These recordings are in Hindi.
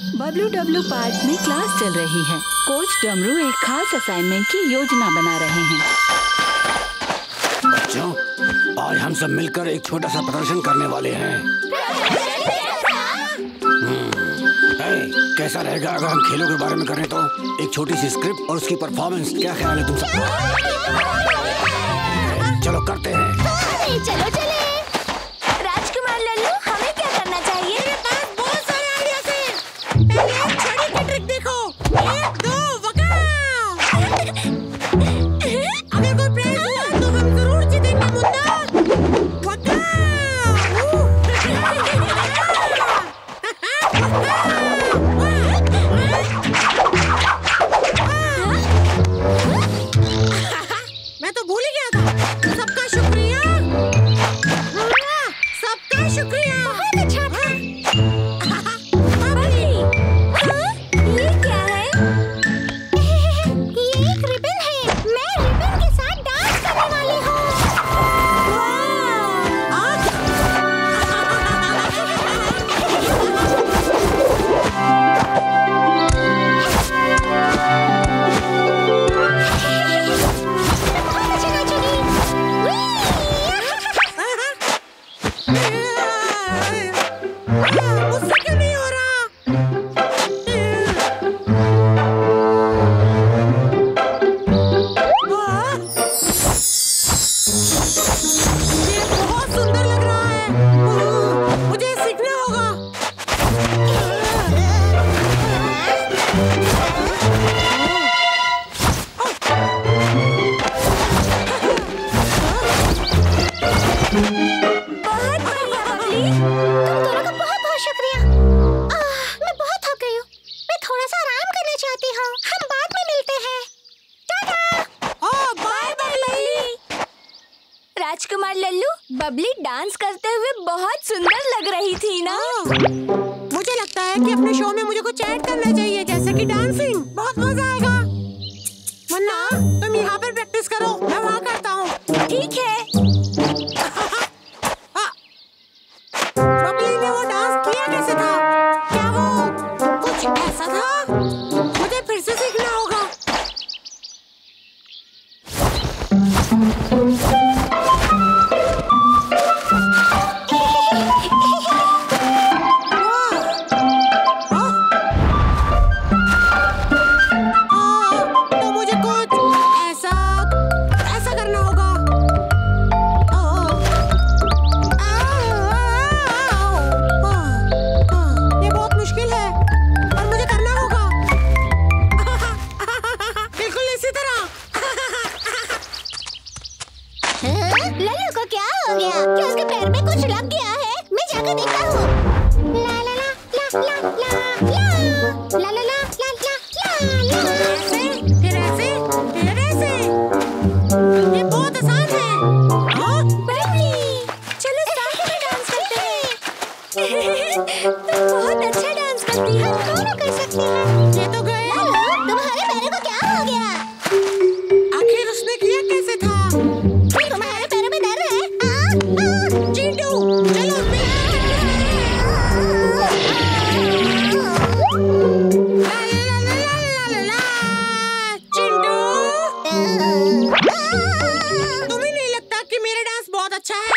बबलू डब्लू पार्क में क्लास चल रही है। कोच डमरू एक खास असाइनमेंट की योजना बना रहे हैं। बच्चों, आज हम सब मिलकर एक छोटा सा प्रदर्शन करने वाले हैं। कैसा रहेगा अगर हम खेलों के बारे में करें तो? एक छोटी सी स्क्रिप्ट और उसकी परफॉर्मेंस, क्या ख्याल है तुम सबका? चलो करते हैं। चलो चले। राजकुमार लल्लू, हमें क्या करना चाहिए? मेरे पास बहुत सारे आइडियाज हैं। पहले छड़ी की ट्रिक देखो। 1 2 वकाओ। अगर कोई प्राइज हुआ तो हम जरूर जीतेंगे मुन्ना। वकाओ। मैं तो भूल ही गया था। सबका शुक्रिया। सबका शुक्रिया। बहुत अच्छा था। ये क्या है? ये एक रिबन है। मैं रिबन के साथ डांस करने वाली हूँ। बहुत अच्छा नाचूंगी। मुझसे क्यों नहीं हो रहा? ये बहुत सुंदर लग रहा है। मुझे सीखना होगा। बहुत बढ़िया बबली। तुम दोनों का बहुत बहुत शुक्रिया। मैं बहुत थक गई हूँ। मैं थोड़ा सा आराम करना चाहती हूँ। हम बाद में मिलते हैं। Tata. Bye bye Lalli. Rajkumar Lallu, Babli dance करते हुए बहुत सुंदर लग रही थी ना? मुझे लगता है कि अपने शो में मुझे कुछ ऐड करना चाहिए, जैसे कि डांसिंग। बहुत मजा आएगा। मुन्ना, तुम यहाँ पर प्रैक्टिस करो, मैं वहाँ करता हूँ। ठीक है। बबली ने वो डांस किया कैसे था? क्या वो कुछ ऐसा था? मुझे फिर से सीखना होगा। तो मुझे कुछ ऐसा करना होगा। ये बहुत मुश्किल है, पर मुझे करना होगा। बिल्कुल इसी तरह। लल्लू को क्या हो गया? क्या उसके पैर में कुछ लग गया है? मैं जाकर देखता हूँ। ला ला ला ला ला ला ला ला ला ला ला ला ला। ऐसे, फिर ऐसे, फिर ऐसे। ये बहुत आसान है। बबली, चलो साथ में डांस करते हैं। तुम बहुत अच्छा डांस करती हो। दोनों कर सकते हैं। ये तो गए। लल्लू, तुम्हारे पैरों को क्या हो गया? आखिर उसने किया कैसे था? तुम्हारे पैरों में दर्द है? चिंटू, चलो चिंटू, तुम्हें नहीं लगता कि मेरा डांस बहुत अच्छा है?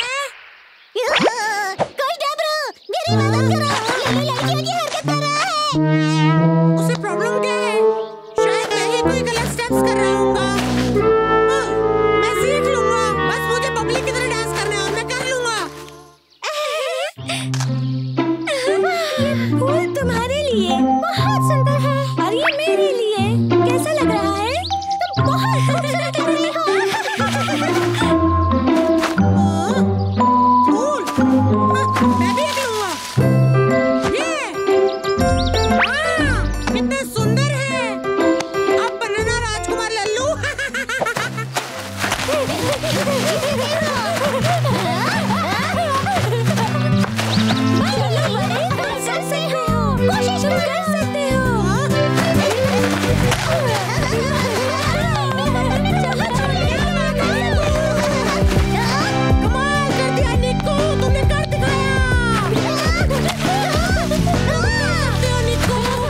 कोच डमरू, मेरी मदद करो। लल्लू लड़कियों की हरकत कर रहा है। उसे प्रॉब्लम क्या है? शायद मैं ही कोई गलत स्टेप्स कर रहा हूँगा। मैं सीख लूँगा। बस मुझे बबली की तरह डांस करना है और मैं कर लूँगा। ये फूल तुम्हारे लिए बहुत सुंदर है और ये मेरे लिए। कैसा लग रहा है? तुम बहुत खूबसूरत लग रही हो। फूल, मैं भी लूँगा। ये, कितने सुंदर है। अब बनाना राजकुमार लल्लू। कोशिश कर सकते हो। तुमने कर दिखाया।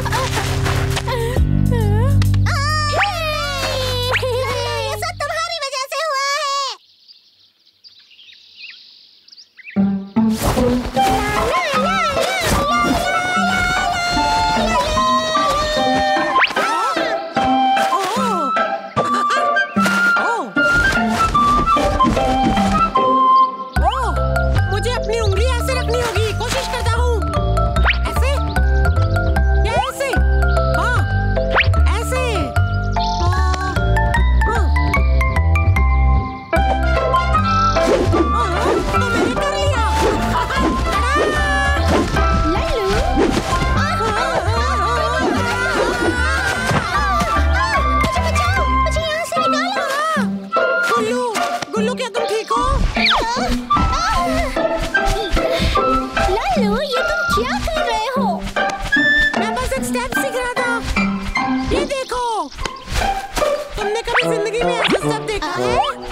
स्टेप सीख रहा था। ये देखो, तुमने कभी जिंदगी में ऐसा स्टेप देखा है?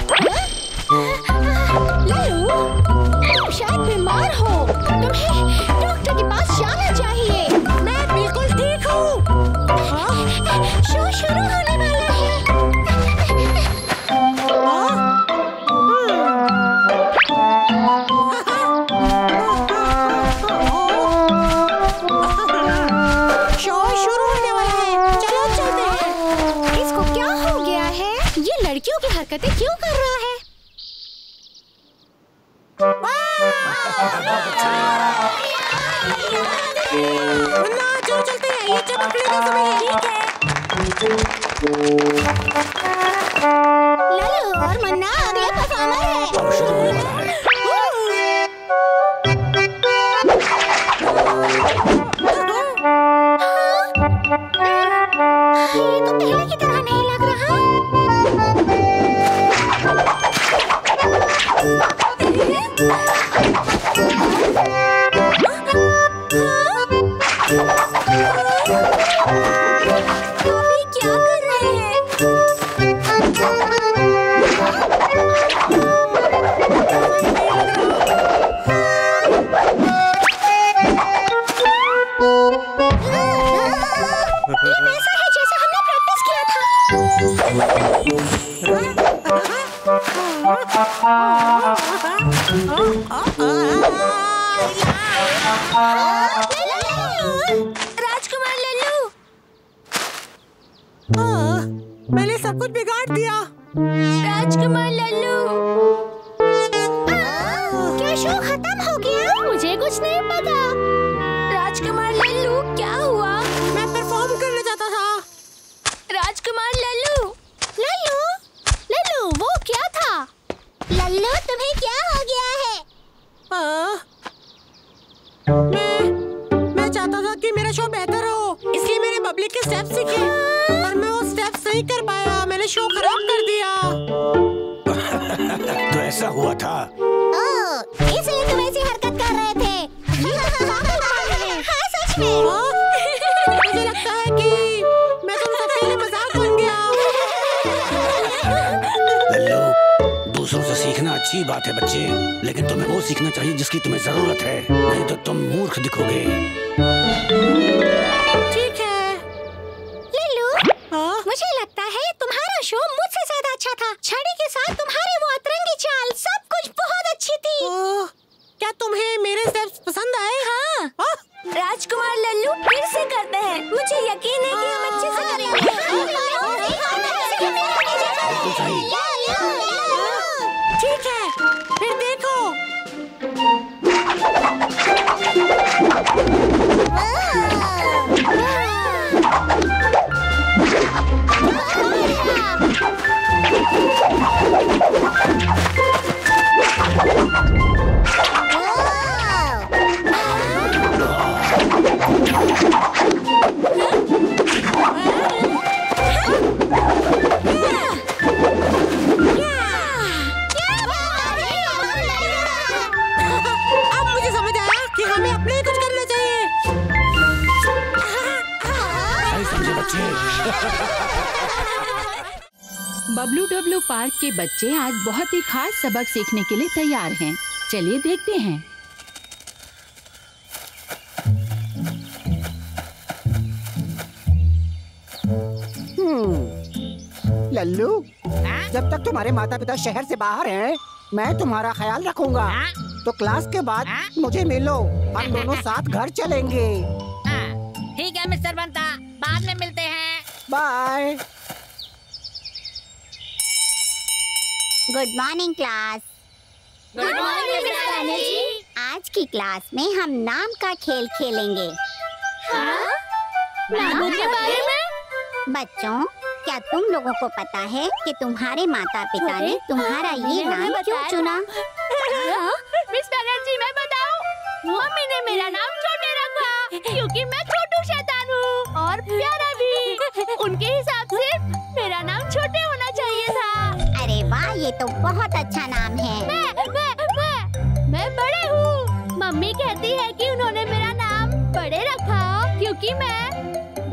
लल्लू, तुम शायद बीमार हो। तुम्हें डॉक्टर के पास जाना चाहिए। मैं बिल्कुल ठीक हूँ। शो शुरू होने वाला है। शो शुरू होने वाला है, चलो चलते हैं। इसको क्या हो गया है? ये लड़कियों की हरकतें क्यों कर रहा है? मुन्ना, चलो चलते हैं, ये चमकने का समय है। लल्लू और मुन्ना अगले परफॉर्मर है। ये तो पहले की तरह नहीं लग रहा। अभी क्या कर रहे हैं? ये वैसा है जैसा हमने प्रैक्टिस किया था। राजकुमार लल्लू, मैंने सब कुछ बिगाड़ दिया। राजकुमार लल्लू, क्या शो खत्म हो गया? मुझे कुछ नहीं पता। राजकुमार लल्लू, क्या हुआ? मैं परफॉर्म करना चाहता था। राजकुमार लल्लू, लल्लू, लल्लू, वो क्या था? लल्लू, तुम्हें क्या हो गया है? मैं चाहता था कि मेरा शो बेहतर हो, इसलिए मैंने बबली के स्टेप सीखे, पर मैं वो स्टेप नहीं कर पाया। मैंने शो खराब कर दिया। तो ऐसा हुआ था। इसलिए तुम ऐसी हरकत कर रहे थे। हाँ, सच में। मुझे लगता है कि मैं तुम सबके लिए मजाक बन गया। लल्लू, दूसरों से सीखना अच्छी बात है बच्चे, लेकिन तुम्हें वो सीखना चाहिए जिसकी तुम्हें जरूरत है, नहीं तो तुम मूर्ख दिखोगे। ठीक है। लल्लू, मुझे लगता है तुम्हारा शो मुझसे ज्यादा अच्छा था। छड़ी के साथ तुम्हारी वो अतरंगी चाल, सब कुछ बहुत अच्छी थी। क्या तुम्हें मेरे स्टेप्स पसंद आए? हाँ। राजकुमार लल्लू, फिर से करते हैं। मुझे यकीन है कि हम अच्छे से करेंगे। ठीक है, फिर देखो। अब मुझे समझ आया कि हमें अपने कुछ करना चाहिए। सही समझे बच्चे। बबलू डब्लू पार्क के बच्चे आज बहुत ही खास सबक सीखने के लिए तैयार हैं। चलिए देखते हैं। लल्लू, जब तक तुम्हारे माता पिता शहर से बाहर हैं, मैं तुम्हारा ख्याल रखूंगा। तो क्लास के बाद मुझे मिलो, हम दोनों साथ घर चलेंगे। ठीक है मिस्टर बंता, बाद में मिलते हैं। Bye. Good morning class. Good morning miss Banerjee. आज की क्लास में हम नाम का खेल खेलेंगे। नामों के बारे में? बच्चों, क्या तुम लोगों को पता है कि तुम्हारे माता पिता ने तुम्हारा ये नाम क्यों चुना? मिस बनर्जी, मैं बताऊं, मम्मी ने मेरा नाम छोटे रखा क्योंकि मैं छोटू शैतान हूँ और प्यारा भी। उनके हिसाब से मेरा नाम छोटे होना चाहिए था। अरे वाह, ये तो बहुत अच्छा नाम है। मैं बड़े हूँ। मम्मी कहती है कि उन्होंने मेरा नाम बड़े रखा क्योंकि मैं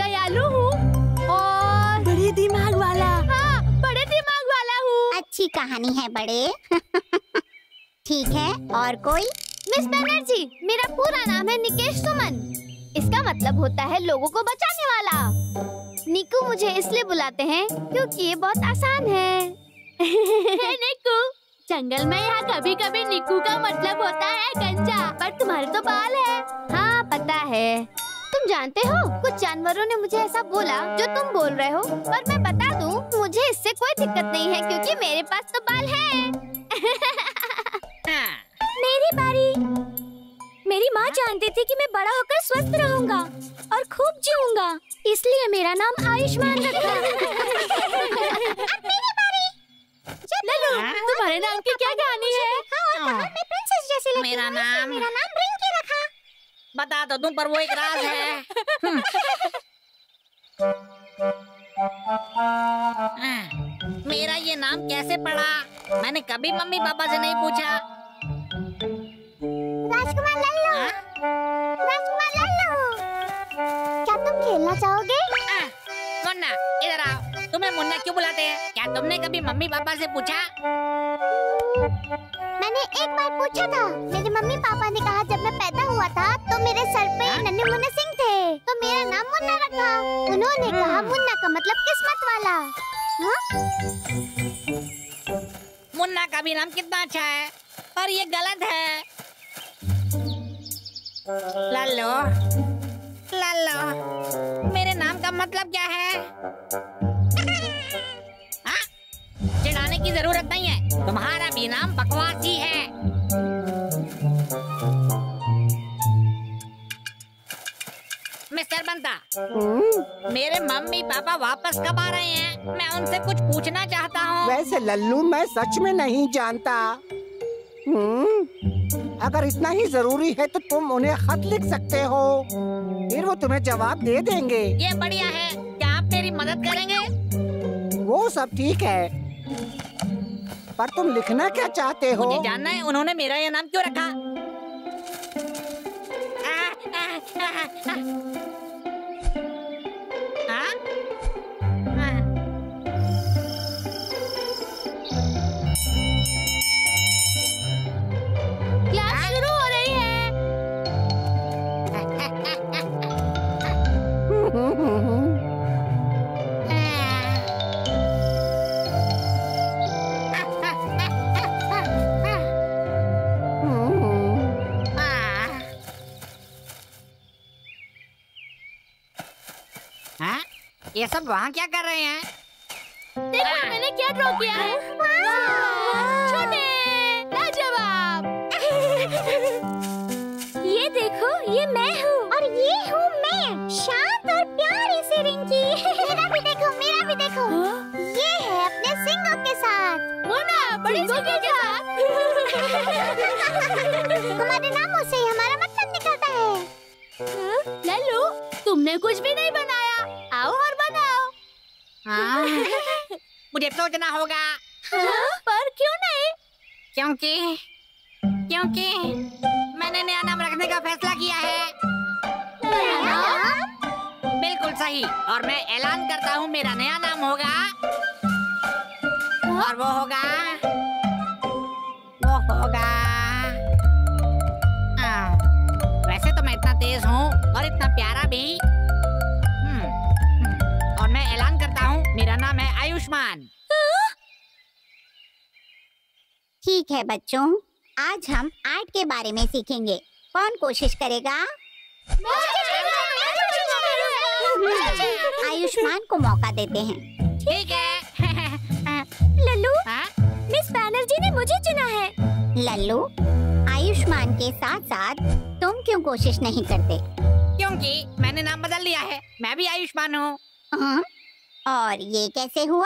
कहानी है बड़े। ठीक है, और कोई? मिस बनर्जी, मेरा पूरा नाम है निकेश सुमन। इसका मतलब होता है लोगों को बचाने वाला। निकू मुझे इसलिए बुलाते हैं क्योंकि ये बहुत आसान है। निकू, जंगल में यहाँ कभी कभी निकू का मतलब होता है गंजा, पर तुम्हारे तो बाल है। हाँ पता है। तुम जानते हो, कुछ जानवरों ने मुझे ऐसा बोला जो तुम बोल रहे हो, पर मैं बता दूं, मुझे इससे कोई दिक्कत नहीं है क्योंकि मेरे पास तो बाल है। मेरी बारी। मेरी माँ जानती थी कि मैं बड़ा होकर स्वस्थ रहूंगा और खूब जीऊंगा, इसलिए मेरा नाम आयुष्मान रखा। लल्लू, तुम्हारे नाम की क्या कहानी है? मैं प्रिंसेस जैसी लगती मेरा हूँ, नाम- मेरा नाम रिंकी रखा। बता तो दूं, पर वो एक राज है। मेरा ये नाम कैसे पड़ा? मैंने कभी मम्मी पापा से नहीं पूछा। राजकुमार लल्लू, राजकुमार लल्लू, क्या तुम खेलना चाहोगे? मुन्ना, इधर आओ। तुम्हें मुन्ना क्यों बुलाते हैं? क्या तुमने कभी मम्मी पापा से पूछा? मैंने एक बार पूछा था। मेरे मम्मी पापा ने कहा जब मैं पैदा हुआ था तो मेरे सर पे नन्हे मुन्ने सिंह थे, तो मेरा नाम मुन्ना रखा। उन्होंने कहा मुन्ना का मतलब किस्मत वाला। मुन्ना का भी नाम कितना अच्छा है, पर ये गलत है। लल्लो, लल्लो, मेरे नाम का मतलब क्या है? हाँ? चिढ़ाने की जरूरत नहीं है, तुम्हारा भी नाम बकवास ही है। मिस्टर बंता, मेरे मम्मी पापा वापस कब आ रहे हैं? मैं उनसे कुछ पूछना चाहता हूँ। वैसे लल्लू, मैं सच में नहीं जानता। अगर इतना ही जरूरी है तो तुम उन्हें खत लिख सकते हो, फिर वो तुम्हें जवाब दे देंगे। ये बढ़िया है। क्या आप मेरी मदद करेंगे? वो सब ठीक है, पर तुम लिखना क्या चाहते हो? मुझे जानना है उन्होंने मेरा ये नाम क्यों रखा। क्लास शुरू हो रही है। ये सब वहाँ क्या कर रहे हैं? देखो मैंने क्या ड्रॉ किया है। छोटे, लाजवाब। ये देखो, ये मैं हूँ और ये हूँ मैं, शांत और प्यारी सी रिंकी। मेरा भी देखो, मेरा भी देखो। ये है अपने सिंगों के साथ। मोना, बड़ी सिंगों के साथ। हमारे नामों से ही हमारा मतलब निकलता है। लल्लू, तुमने कुछ भी नहीं बनाया, आओ और बनाओ। हाँ, मुझे सोचना होगा। पर क्यों नहीं? क्योंकि मैंने नया नाम रखने का फैसला किया है। बिल्कुल सही, और मैं ऐलान करता हूँ मेरा नया नाम होगा, और वो होगा वैसे तो मैं इतना तेज हूँ और इतना प्यारा भी। और मैं ऐलान करता हूँ मेरा नाम है आयुष्मान। ठीक है बच्चों, आज हम आर्ट के बारे में सीखेंगे। कौन कोशिश करेगा? आयुष्मान को मौका देते हैं। ठीक है। लल्लू, हाँ? मिस बैनर्जी ने मुझे चुना है। लल्लू, आयुष्मान के साथ साथ तुम क्यों कोशिश नहीं करते? क्योंकि मैंने नाम बदल लिया है, मैं भी आयुष्मान हूँ। हाँ? और ये कैसे हुआ?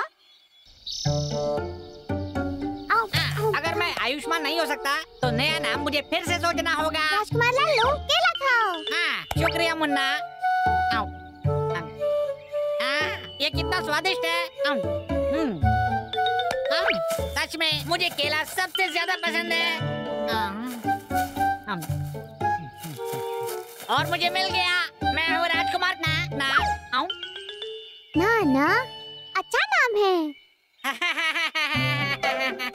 अगर मैं आयुष्मान नहीं हो सकता तो नया नाम मुझे फिर से सोचना होगा। राजकुमार लल्लू, केला खाओ। हाँ, शुक्रिया मुन्ना। आओ। ये कितना स्वादिष्ट है। सच में मुझे केला सबसे ज्यादा पसंद है। और मुझे मिल गया, मैं हूँ राजकुमार। ना, अच्छा नाम है।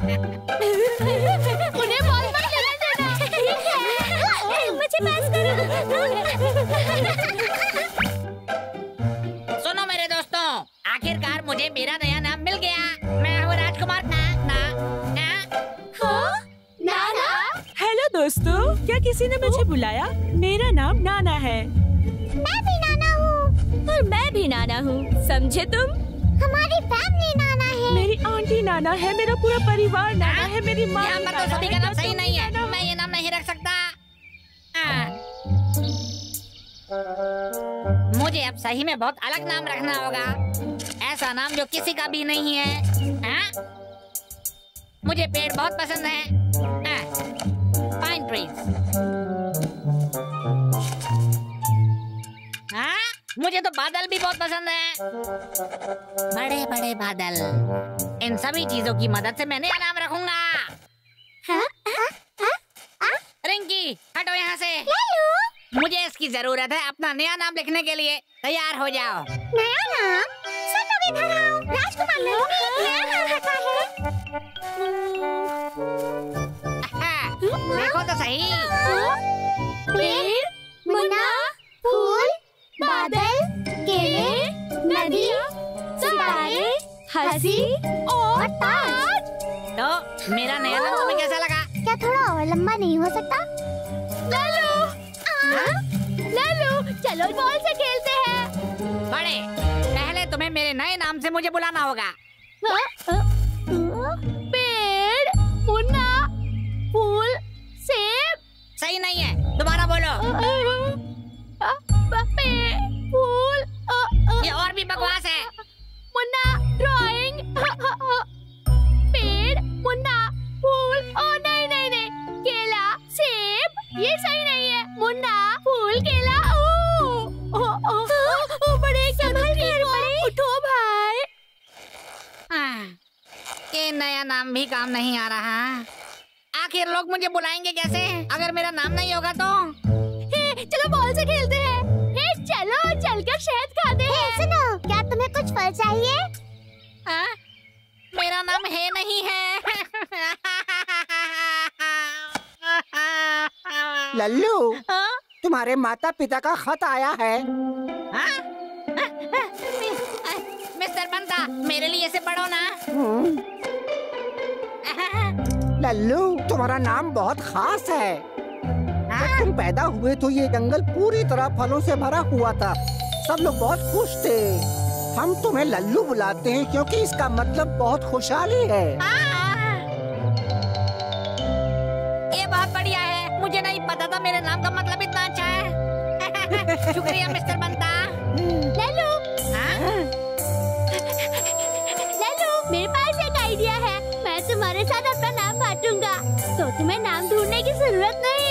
पास करो। सुनो मेरे दोस्तों, आखिरकार मुझे मेरा नया नाम मिल गया। मैं हूँ राजकुमार नाना। हेलो दोस्तों, क्या किसी ने मुझे बुलाया? मेरा नाम नाना है। मैं भी नाना हूँ। और मैं भी नाना हूँ, समझे तुम? हमारी फैमिली नाना है। मेरी आंटी नाना है, मेरा पूरा परिवार नाना है, मेरी माँ यहाँ पर तो सभी का नाम सही नहीं है। मैं ये नाम नहीं रख सकता। मुझे अब सही में बहुत अलग नाम रखना होगा, ऐसा नाम जो किसी का भी नहीं है। मुझे पेड़ बहुत पसंद है, पाइन ट्रीज। मुझे तो बादल भी बहुत पसंद है, बड़े बड़े बादल। इन सभी चीजों की मदद से मैं नया नाम रखूंगा। रिंकी, हटो यहाँ से। मुझे इसकी जरूरत है अपना नया नाम लिखने के लिए। तैयार हो जाओ। नया नाम? सब लोग इधर आओ। राजकुमार लल्लू ने एक नया नाम रखा है। देखो तो सही। पेड़, मुन्ना, फूल, बादल, केले, नदी, सितारे, हंसी और ताज। तो मेरा नया नाम तुम्हें कैसा लगा? क्या थोड़ा और लंबा नहीं हो सकता? लालू, चलो बॉल से खेलते हैं। बड़े, पहले तुम्हें मेरे नए नाम से मुझे बुलाना होगा। पेड़, मुन्ना, फूल, सेब। सही नहीं है, दोबारा बोलो। फूल, ये और भी बकवास है। मुन्ना, ड्राइंग। पेड़, मुन्ना, फूल। नहीं नहीं नहीं, केला, सेब। ये सही नहीं है। मुन्ना, फूल, केला। बड़े उठो भाई। ये नया नाम भी काम नहीं आ रहा। आखिर लोग मुझे बुलाएंगे कैसे अगर मेरा नाम नहीं होगा तो? चलो बॉल से खेलते हैं। चलो चलकर शहद खाते हैं। सुनो, क्या तुम्हें कुछ फल चाहिए? मेरा नाम है नहीं है। लल्लू, तुम्हारे माता पिता का खत आया है। मिस्टर बंता, मेरे लिए इसे पढ़ो ना। लल्लू, तुम्हारा नाम बहुत खास है। जब तुम पैदा हुए तो ये जंगल पूरी तरह फलों से भरा हुआ था। सब लोग बहुत खुश थे। हम तुम्हें लल्लू बुलाते हैं क्योंकि इसका मतलब बहुत खुशहाली है। ये बहुत बढ़िया है। मुझे नहीं पता था मेरे नाम का मतलब इतना अच्छा है। शुक्रिया मिस्टर बंता। लल्लू, मेरे पास एक आइडिया है। मैं तुम्हारे साथ अपना नाम बांटूंगा, तो तुम्हें नाम ढूंढने की जरूरत नहीं।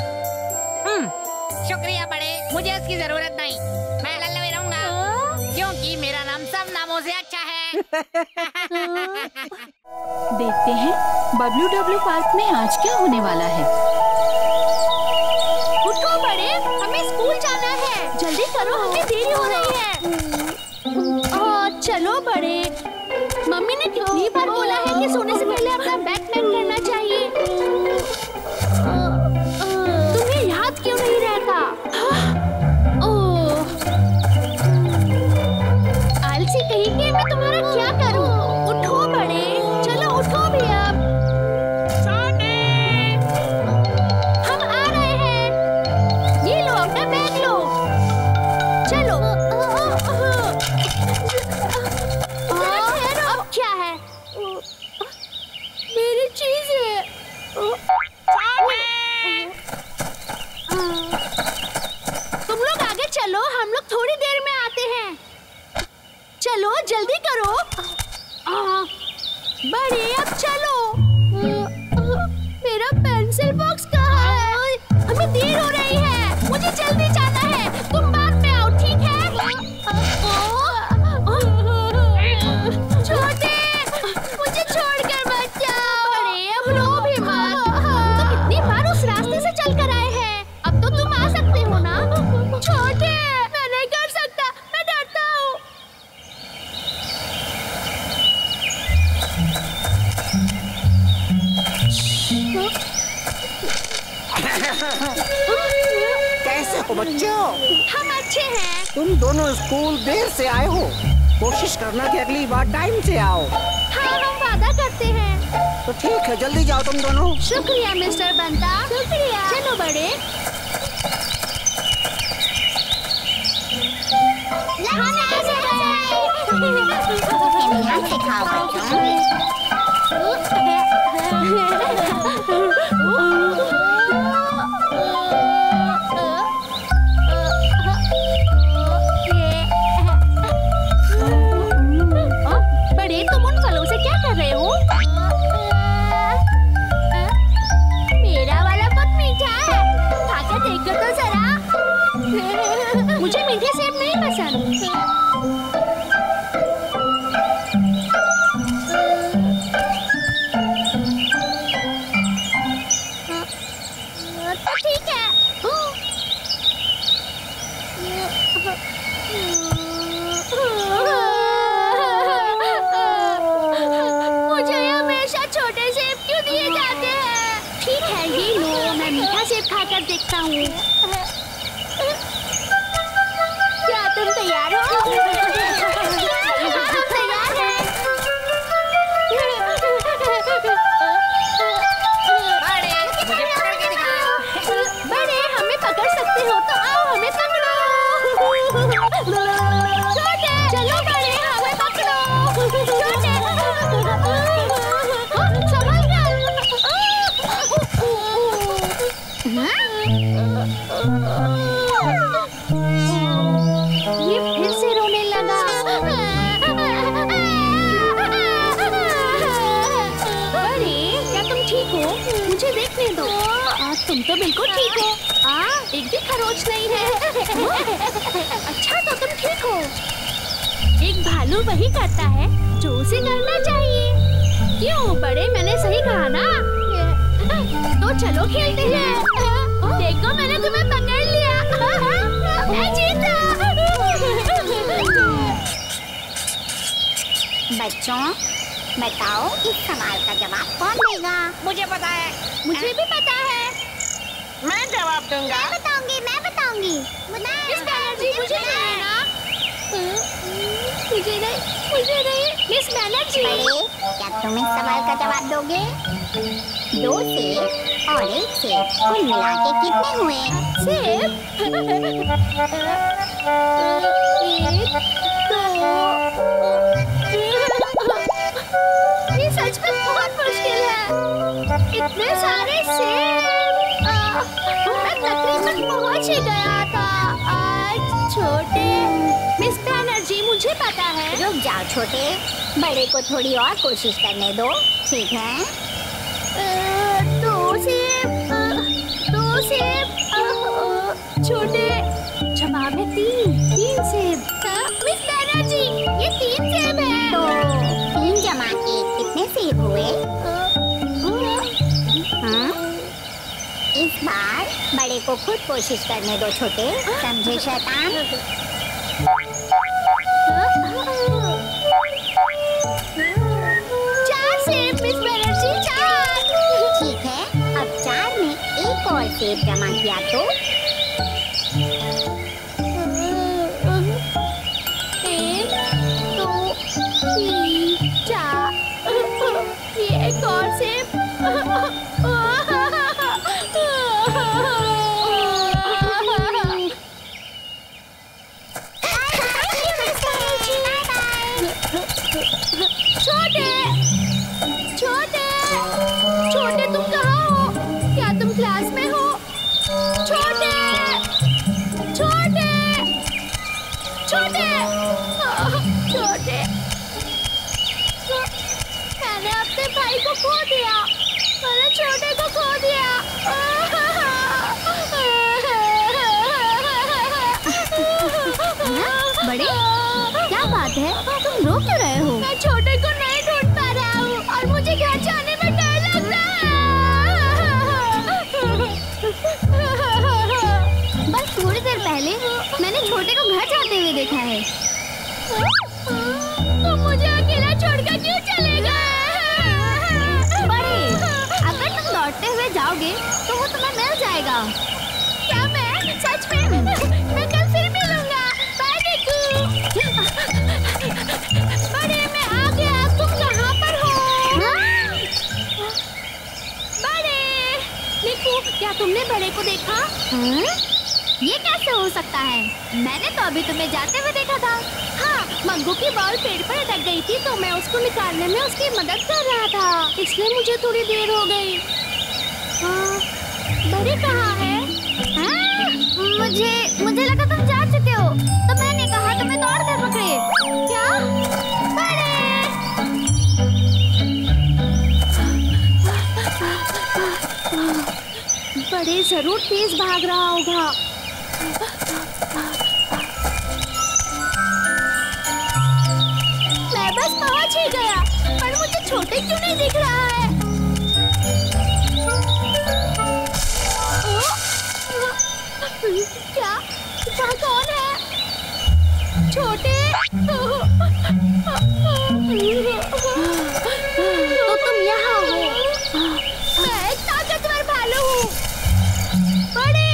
शुक्रिया बड़े, मुझे इसकी जरूरत नहीं। मैं लल्लू ही रहूंगा, क्योंकि मेरा नाम सब नामों से अच्छा है। देखते हैं WW पार्क में आज क्या होने वाला है। उठो बड़े, हमें स्कूल जाना है। जल्दी करो, हमें देरी हो रही है। चलो बड़े, मम्मी ने कितनी बार बोला है कि सोने से पहले अपना बैग पैक करना चाहिए। तुम्हें याद क्यों नहीं रहता? आलसी कहीं के, मैं तुम्हारा क्या करूं? उठो बड़े, चलो उठो भी अब। हम आ रहे हैं। ये लो अपना बैग लो। चलो। अब क्या है? मेरी चीज है। तुम लोग आगे चलो, हम लोग थोड़ी देर में आते हैं। चलो जल्दी करो। बड़े अब चलो। मेरा पेंसिल बॉक्स कहाँ है? हमें देर हो रही है, मुझे जल्दी जाना है। तुम बाद में आओ, ठीक है? छोटे, मुझे छोड़कर मत जाओ। अरे अब रो भी मत। तो कितनी बार उस रास्ते से चल कर आए हैं, अब तो तुम आ सकते हो ना? छोटे, मैं नहीं कर सकता, मैं डरता हूँ। हो बच्चों? हम अच्छे हैं। तुम दोनों स्कूल देर से आए हो। कोशिश करना कि अगली बार टाइम से आओ। हाँ, हम वादा करते हैं। तो ठीक है, जल्दी जाओ तुम दोनों। शुक्रिया मिस्टर बंता। शुक्रिया। चलो बड़े। ध्यान से खाओ बच्चों। बड़े, तुम उन फलों से क्या कर रहे हो? मेरा वाला बहुत मीठा है, खाकर देखो तो जरा। मुझे मीठे सेब नहीं पसंद। तो ठीक है। मुझे हमेशा छोटे सेब क्यों दिए जाते हैं? ठीक है, ये लो, मैं मीठा सेब खाकर देखता हूँ। क्या तुम तैयार हो? हम तैयार हैं। मुझे पकड़ के दिखाओ। बड़े, हमें पकड़ सकते हो तो आओ, हमें पकड़ो। छोटे, चलो बड़े, हमें पकड़ो। छोटे, संभल कर। ये फिर से रोने लगा। बड़े, क्या तुम ठीक हो? मुझे देखने दो। तुम तो बिल्कुल ठीक हो। एक भी खरोच नहीं है। अच्छा, तो तुम ठीक हो। एक भालू वही करता है जो उसे करना चाहिए। क्यों बड़े, मैंने सही कहा ना? तो चलो खेलते हैं। देखो, मैंने तुम्हें पकड़ लिया। मैं जीता। बच्चों, बताओ इस सवाल का जवाब कौन देगा? मुझे पता है। मुझे भी पता है। मैं जवाब दूंगा। मैं बताऊंगी। मिस बैनर्जी, मुझे नहीं ना। मुझे नहीं। मिस बैनर्जी। बड़े, क्या तुम इस सवाल का जवाब दोगे? 2 सेब और 1 सेब कुल मिला के कितने हुए? सेब 1, 2। ये सच में बहुत मुश्किल है। इतने सारे सेब। मैं तकरीबन पहुंच ही गया था। आज छोटे। मिस बैनर्जी, मुझे पता है। रुक जाओ छोटे, बड़े को थोड़ी और कोशिश करने दो, ठीक है? 2 सेब। 2 सेब। छोटे, जवाब है 3 सेब। मिस बैनर्जी, ये 3 सेब है। तो 3 जमा के कितने सेब हुए? इस बार बड़े को खुद कोशिश करने दो छोटे, समझे शैतान? 4 सेब मिस बैनर्जी, 4। ठीक है, अब 4 में एक और सेब जमा किया तो? 1, 2, 3, 4। ये एक और सेब। छोटे, तुम कहाँ हो? क्या तुम क्लास में हो? छोटे। मैंने अपने भाई को खो दिया। मैंने छोटे को खो दिया। बड़े, क्या बात है? तुम रो क्यों रहे हो? मैं छोटे को नहीं ढूंढ पा रहा हूँ और मुझे घर जाने में डर लग रहा है। बस थोड़ी देर पहले मैंने छोटे को घर जाते हुए देखा है। तुम मुझे अकेला छोड़कर क्यों चले गए? बड़े, अगर तुम लौटते हुए जाओगे तो वो तुम्हें मिल जाएगा। क्या मैं सच सच में। मैं कल फिर मिलूंगा। बाय निकू। बड़े मैं आ गया। तुम कहाँ पर हो? बड़े निकू, क्या तुमने बड़े को देखा? ये कैसे हो सकता है? मैंने तो अभी तुम्हें जाते हुए देखा था। हाँ, मंगू की बॉल पेड़ पर अटक गई थी तो मैं उसको निकालने में उसकी मदद कर रहा था, इसलिए मुझे थोड़ी देर हो गई। बड़े कहाँ है? मुझे लगा तुम जा चुके हो, तो मैंने कहा तुम्हें दौड़ कर पकड़े। क्या? बड़े जरूर तेज भाग रहा होगा। मैं बस पहुंच ही गया, पर मुझे छोटे क्यों नहीं दिख रहा है? क्या? वहाँ कौन है? छोटे? तो तुम यहाँ हो। मैं एक ताकतवर भालू हूँ। बड़े!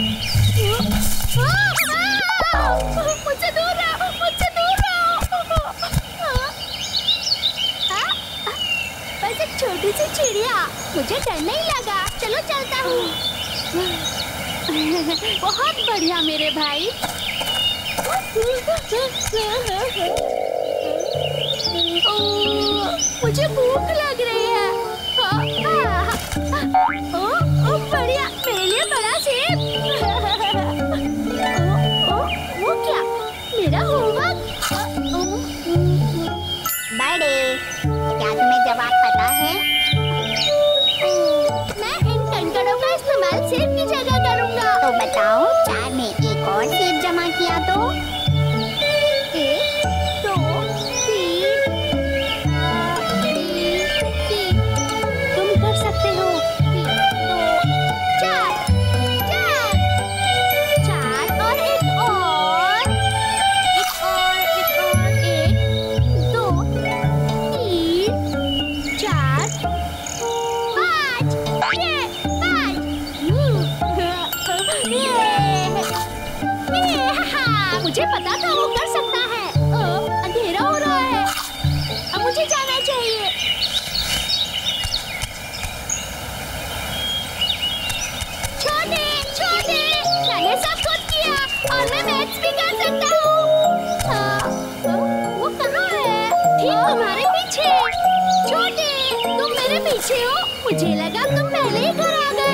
मुझसे दूर रहो, मुझसे दूर रहो। बस एक छोटी सी चिड़िया, मुझे डर नहीं लगा। चलो चलता हूँ। बहुत बढ़िया मेरे भाई। मुझे भूख लग रही है। बढ़िया, मेरे लिए बड़ा सेब। वो क्या? मेरा होमवर्क? बड़े, क्या तुम्हें जवाब पता है? मैं इन कंकड़ों का इस्तेमाल सेब की जगह करूँगा। तो बताओ, 4 में एक और सेब जमा किया तो? 1, 2, 3। तुम कर सकते हो। 3, 2, 4। 4 और एक और। 1, 2, 3, 4, 5। ये 5। मुझे पता था वो कर सकता है। अंधेरा हो रहा है, अब मुझे जाना चाहिए। छोटे, छोटे, मैंने सब कुछ किया और मैं मैथ्स भी कर सकता हूँ। वो कहाँ है? ठीक तुम्हारे पीछे। छोटे, तुम मेरे पीछे हो? मुझे लगा तुम पहले ही घर आ गए।